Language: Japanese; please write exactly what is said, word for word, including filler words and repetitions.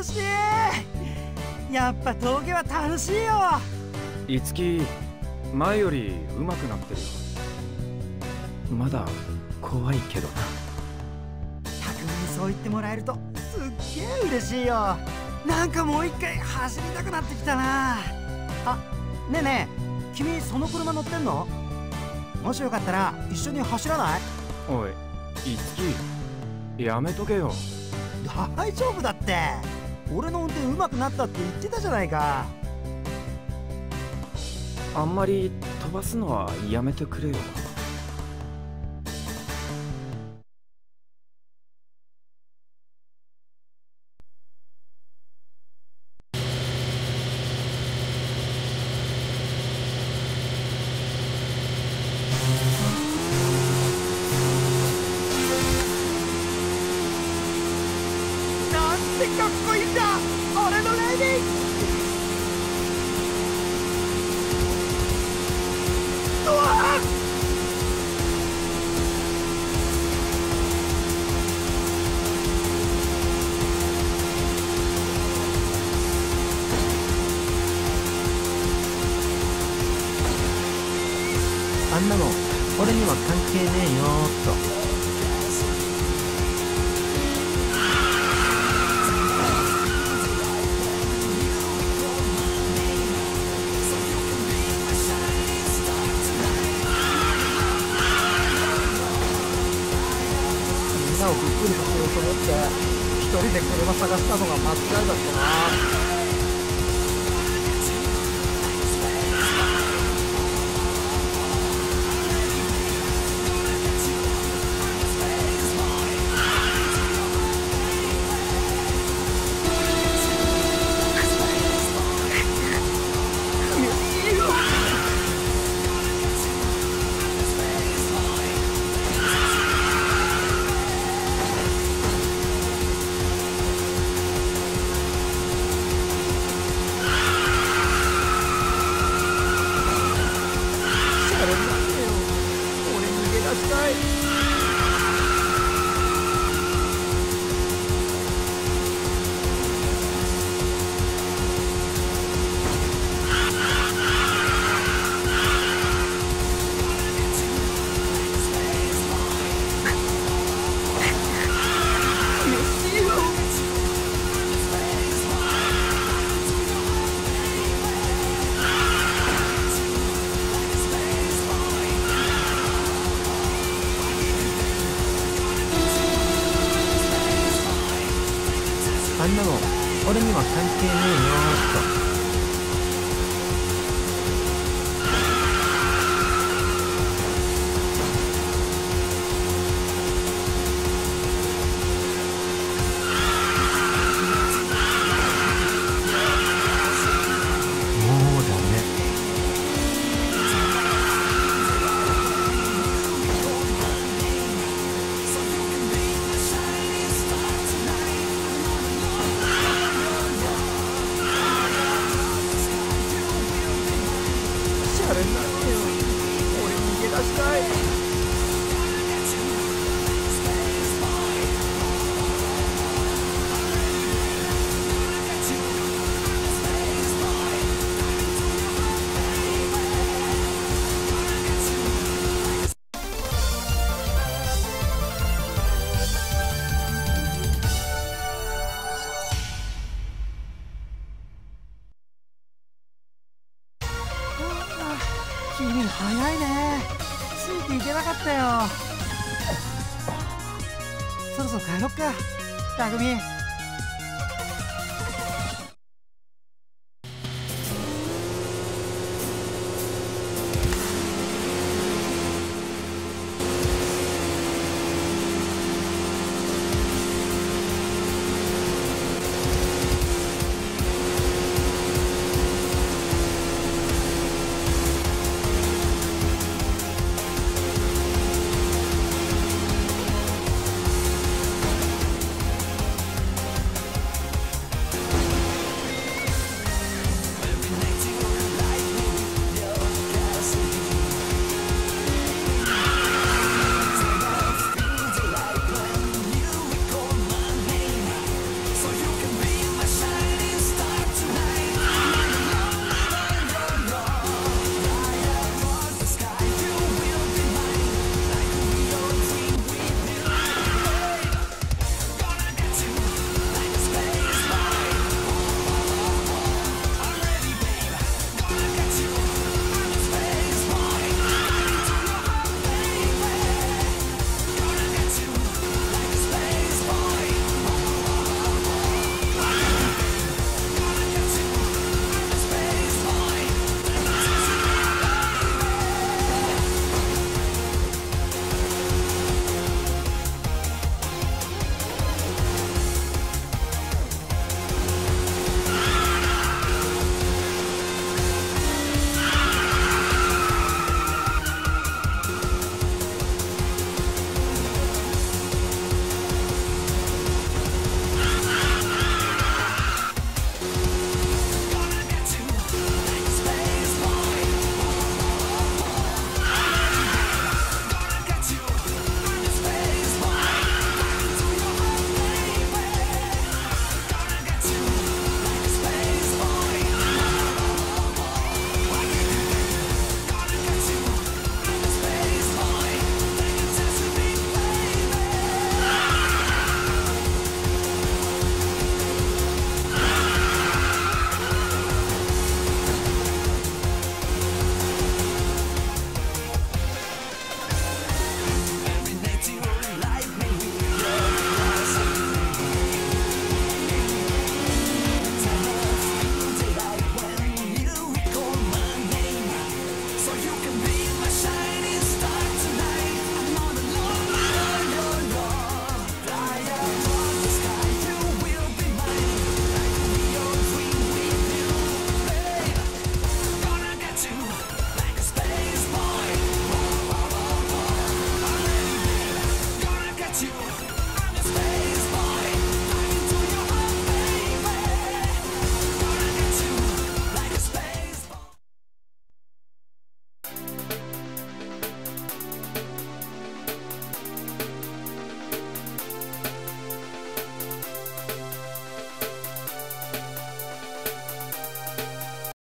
しい。やっぱ峠は楽しいよ。 いつき前より上手くなってるよ。まだ怖いけどな。 匠にそう言ってもらえるとすっげえ嬉しいよ。なんかもう一回走りたくなってきたな。あ、ねえねえ、君その車乗ってんの？もしよかったら一緒に走らない？ おい、いつきやめとけよ。 大丈夫だって。俺の運転上手くなったって言ってたじゃないか。 あんまり飛ばすのはやめてくれよ。 なんてかっこいいんだ俺のレディー。うわっ、あんなの俺には関係ねえよーっと。みんなをびっくりさせようと思って一人で車探したのが間違いだったな。俺逃げ出したい。あんなの俺には関係ねえよーっと。あれなんだよ、俺逃げ出したい。君早いね。ついていけなかったよ。そろそろ帰ろっか、たくみ。